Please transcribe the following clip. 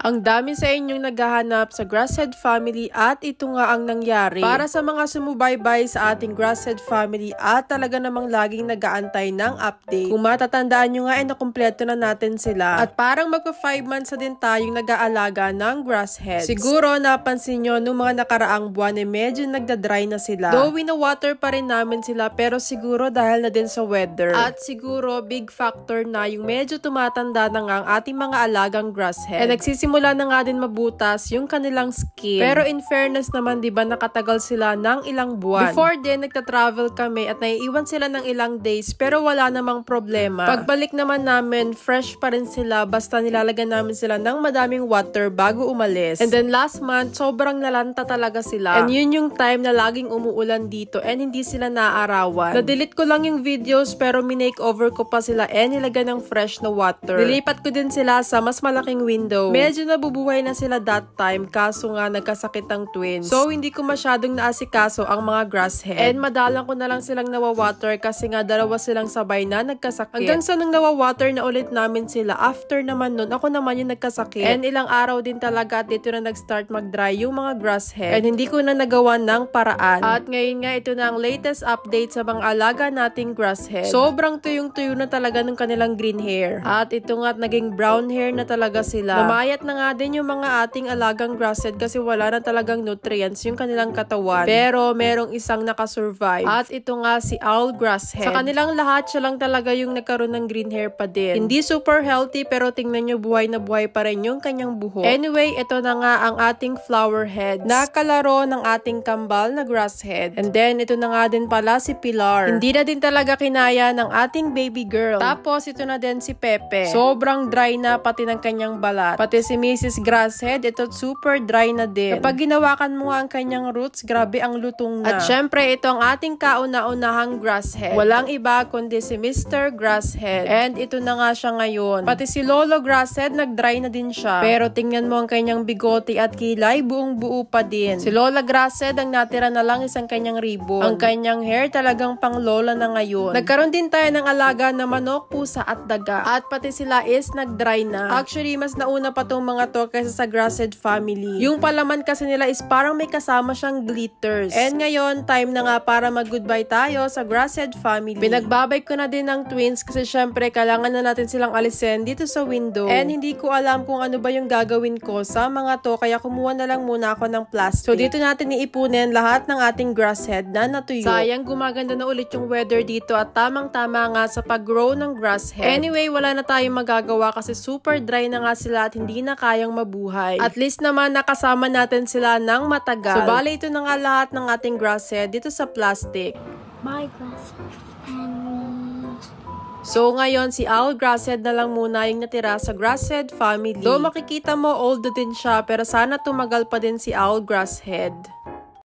Ang dami sa inyong naghahanap sa Grasshead family at ito nga ang nangyari. Para sa mga sumubaybay sa ating Grasshead family at talaga namang laging nag-aantay ng update. Kung matatandaan nyo nga nakumpleto na natin sila. At parang magpa 5 months na din tayong nag-aalaga ng Grassheads. Siguro napansin nyo nung mga nakaraang buwan medyo nagda-dry na sila. Though wina-water pa rin namin sila pero siguro dahil na din sa weather. At siguro big factor na yung medyo tumatanda na nga ang ating mga alagang Grasshead. And nagsisimula na nga din mabutas yung kanilang skin. Pero in fairness naman, di ba, nakatagal sila ng ilang buwan. Before din, nagta-travel kami at naiiwan sila ng ilang days pero wala namang problema. Pagbalik naman namin, fresh pa rin sila basta nilalagyan namin sila ng madaming water bago umalis. And then last month, sobrang nalanta talaga sila. And yun yung time na laging umuulan dito and hindi sila naaarawan. Na-delete ko lang yung videos pero minake-over ko pa sila and nilagyan ng fresh na water. Nilipat ko din sila sa mas malaking window. Medyo nabubuhay na sila that time kaso nga nagkasakit ang twins. So hindi ko masyadong naasikaso ang mga Grasshead. And madalang ko na lang silang nawawater kasi nga dalawa silang sabay na nagkasakit. Hanggang sa nung nawawater na ulit namin sila, after naman nun, ako naman yung nagkasakit. And ilang araw din talaga at dito na nag-start mag-dry yung mga Grasshead. And hindi ko na nagawa ng paraan. At ngayon nga, ito na ang latest update sa mga alaga nating Grasshead. Sobrang tuyong-tuyo na talaga ng kanilang green hair. At ito nga, naging brown hair na talaga sila. Namayat na nga din yung mga ating alagang Grasshead kasi wala na talagang nutrients yung kanilang katawan. Pero merong isang nakasurvive. At ito nga si Owl Grasshead. Sa kanilang lahat, siya lang talaga yung nagkaroon ng green hair pa din. Hindi super healthy pero tingnan nyo, buhay na buhay pa rin yung kanyang buhok. Anyway, ito na nga ang ating flower heads. Nakalaro ng ating kambal na Grasshead. And then, ito na nga din pala si Pilar. Hindi na din talaga kinaya ng ating baby girl. Tapos, ito na din si Pepe. Sobrang dry na pati ng kanyang balat. Pati si Mrs. Grasshead, ito super dry na din. Kapag ginawakan mo ang kanyang roots, grabe ang lutong na. At syempre, ito ang ating kauna-unahang Grasshead. Walang iba kundi si Mr. Grasshead. And ito na nga siya ngayon. Pati si Lolo Grasshead, nag-dry na din siya. Pero tingnan mo ang kanyang bigote at kilay, buong-buo pa din. Si Lola Grasshead, ang natira na lang isang kanyang ribbon. Ang kanyang hair talagang pang lola na ngayon. Nagkaroon din tayo ng alaga na manok, pusa at daga. At pati sila is nag-dry na. Actually, mas nauna pa tong mga to kaysa sa Grasshead family. Yung palaman kasi nila is parang may kasama siyang glitters. And ngayon, time na nga para mag-goodbye tayo sa Grasshead family. Pinagbabay ko na din ng twins kasi syempre kailangan na natin silang alisin dito sa window. And hindi ko alam kung ano ba yung gagawin ko sa mga to kaya kumuha na lang muna ako ng plastic. So dito natin iipunin lahat ng ating Grasshead na natuyo. Sayang, gumaganda na ulit yung weather dito at tamang-tama nga sa pag-grow ng Grasshead. Anyway, wala na tayong magagawa kasi super dry na nga sila at hindi na kayang mabuhay. At least naman nakasama natin sila ng matagal. So bali ito na nga lahat ng ating Grasshead dito sa plastic. My Grasshead family. So ngayon, si Owl Grasshead na lang muna yung natira sa Grasshead family. Though makikita mo old din siya pero sana tumagal pa din si Owl Grasshead.